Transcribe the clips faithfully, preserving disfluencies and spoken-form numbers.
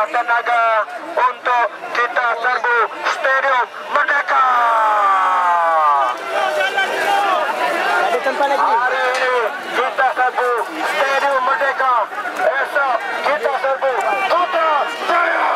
tenaga untuk kita serbu Stadium Merdeka. Hari ini kita serbu Stadium Merdeka. Esok kita serbu Putrajaya.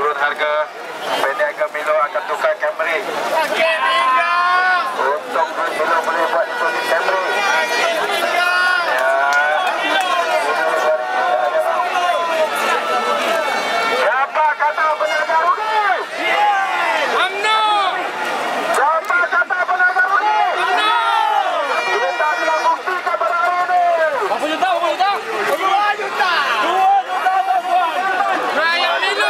turun harga. Peniaga Milo akan tukar Camry. Untuk Milo boleh buat deposit Camry. Siapa kata peniaga rugi? Amno. Siapa kata peniaga rugi? Amno. Kita telah buktikan pada hari ini. Berapa juta? Berapa juta? Dua juta. Dua juta tuan. Rakyat Milo.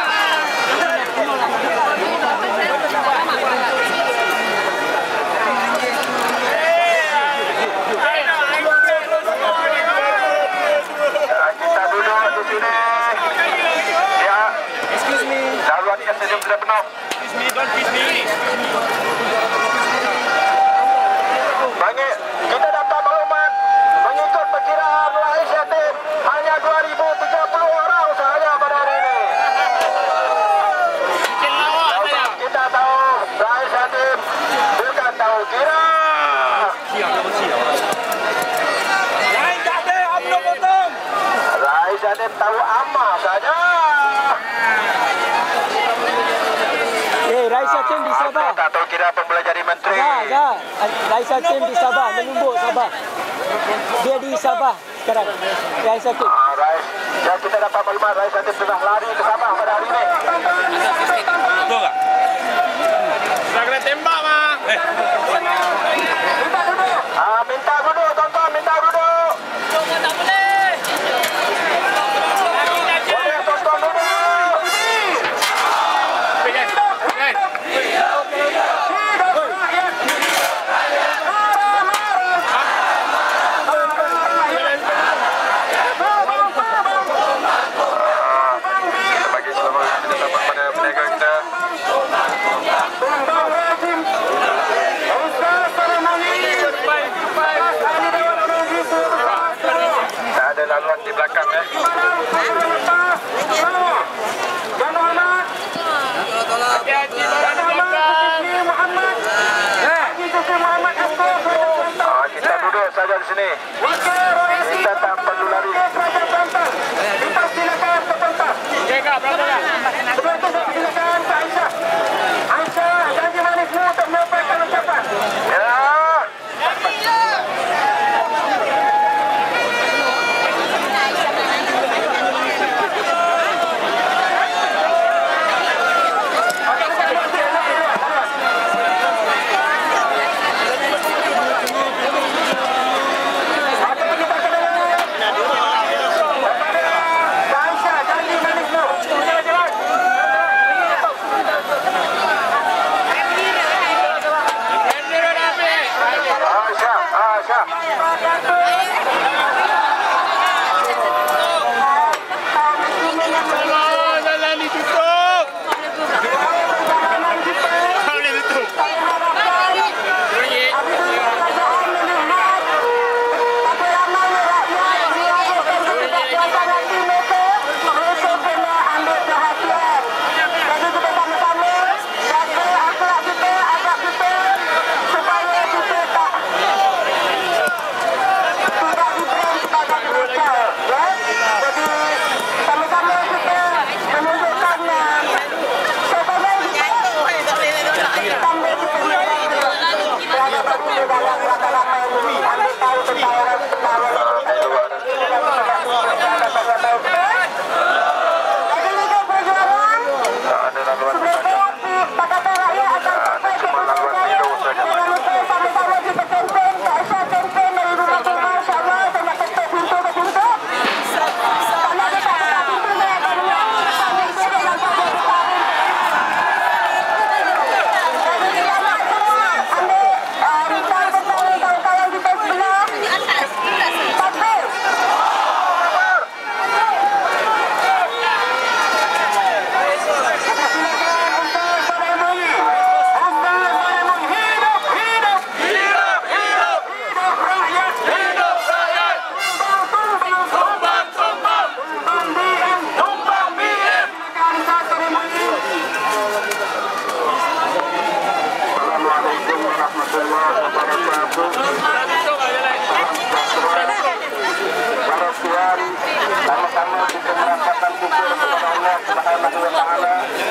Kita duduk di sini. Ya. Excuse me. Laluan yang stadium sudah penuh. Excuse me, don't kiss me. Bagi kita dapat maklumat mengikut perkiraan Rais Yatim hanya dua ribu tiga puluh orang sahaja pada hari ini. Sebab kita tahu Rais Yatim bukan tahu kira. Rais Yatim tahu amma saja. Eh, Rais Yatim di Sabah. Tak tahu kira pemula jadi menteri. Dah, dah. Rais Yatim di Sabah, menumbuk Sabah. Dia di Sabah sekarang. Rais Yatim. Ah, Rais. Dan kita dapat maklumat Rais Yatim sudah lari ke Sabah pada hari ini. Betul tak? Sudah kena tembak mah. Eh. Minta duduk. Ah, minta duduk, tuan-tuan, minta duduk. Tak boleh. Boleh, tuan-tuan duduk. Bagi selamat kita dapat pada peniaga kita. Tak ada laluan di belakang eh. Ah, kita duduk saja di sini. Kita tak perlu lari. Kita silakan ke pentas. Okey kak, berapa kak? Sebelum itu saya silakan Kak Aisyah. Aisyah, janji manismu untuk menyampaikan ucapan. Ya. Sama-sama kita merasakan syukur kepada Allah Subhanahu wa taala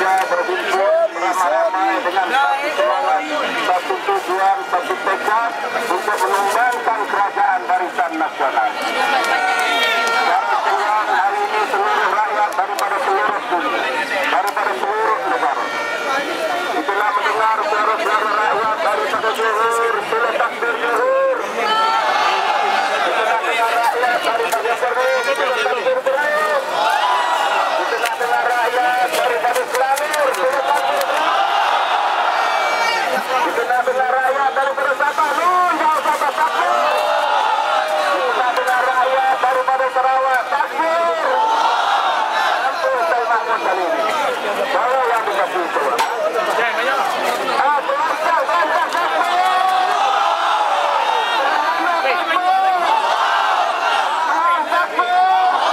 Indonesia berhimpun beramai-ramai dengan satu semangat, satu tujuan, satu tekad untuk mengembangkan kerajaan barisan nasional. Secara senyap hari ini seluruh rakyat daripada seluruh dunia, daripada seluruh negara. Itulah mendengar suara-suara rakyat daripada Johor, sila takbir Johor. Itulah dengar rakyat daripada Perut, sila takbir Perut. Itulah dengar rakyat daripada Selangor, sila takbir Selangor. Itulah dengar rakyat daripada Sabah, Lunjau Sabah takbir. Itulah dengar rakyat daripada Sarawak takbir. Ampun saya makmur kali ini. Saya yang dikasih Tuhan. Ah, berangkat, berangkat, takbir. Ah, takbir.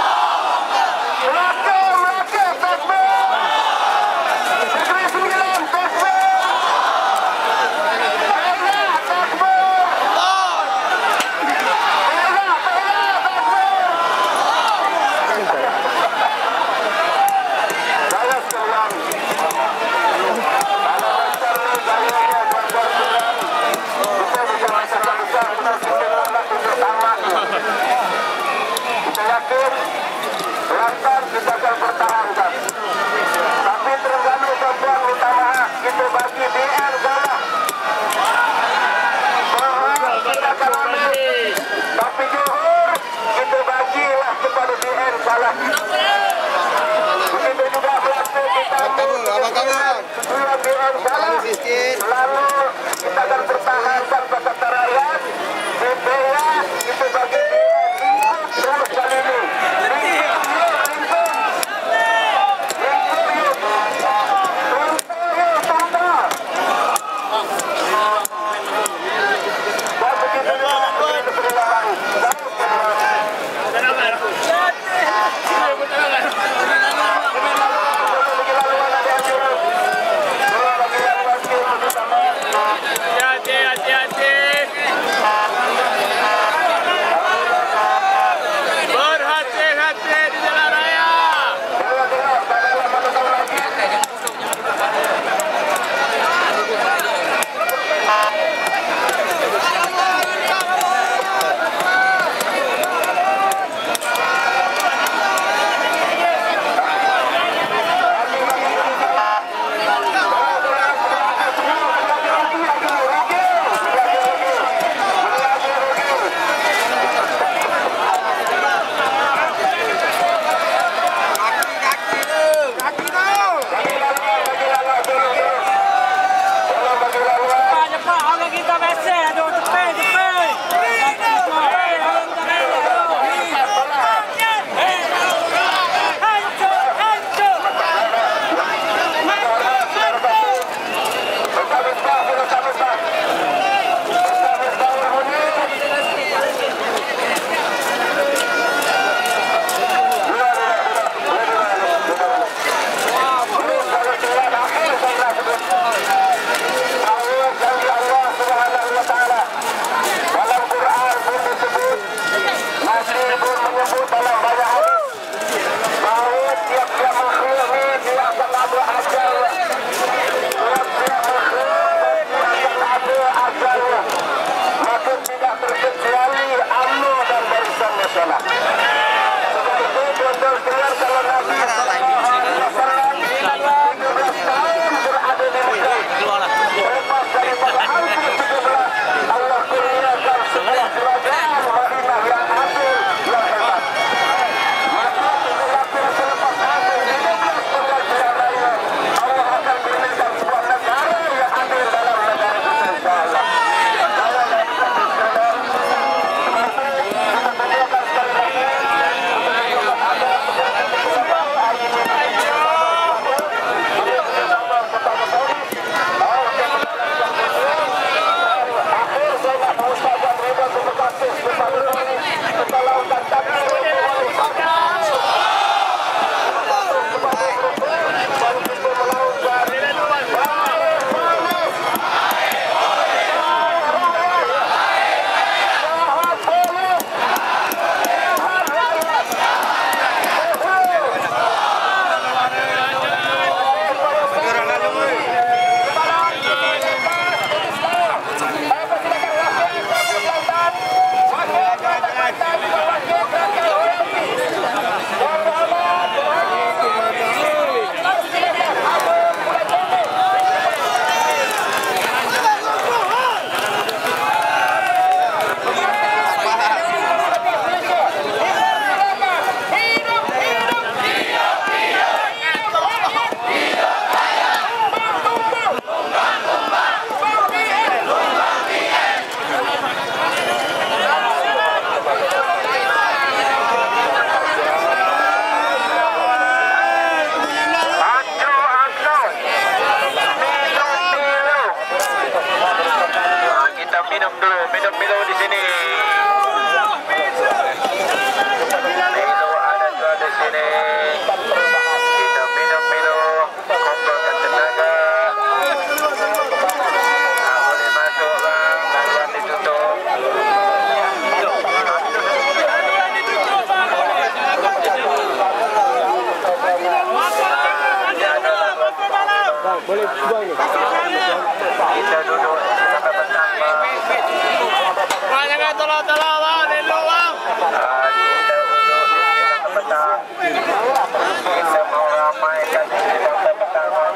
Boleh buang ni. Kita duduk sampai petang bang. Bang, jangan tolong-tolong bang. Elok bang. Kita duduk sampai petang. Kita mau ramaikan diri sampai petang bang.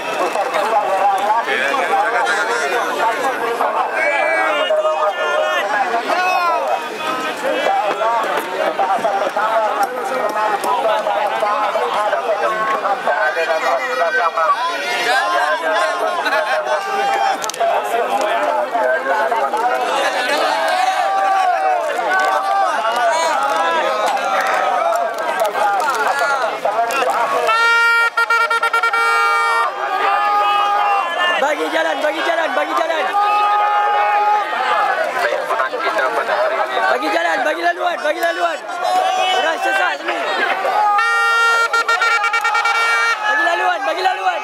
Bagi jalan, bagi jalan, bagi jalan. Bagi jalan, bagi laluan, bagi laluan. Orang sesat sini. Bagi laluan, bagi laluan.